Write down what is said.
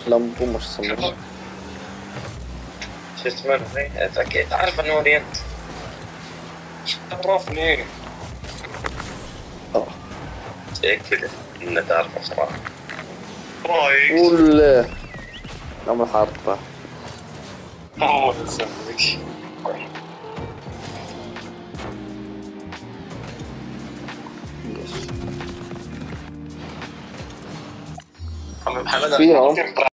لامبو مش سمر. شو اسمه؟ اكيد تعرف انه اورينت. عرفني. اه هيك كذا انه تعرفه صراحه. رايك؟ قول نعمل حرب. ما نسويش. يس محمد فيها ممكن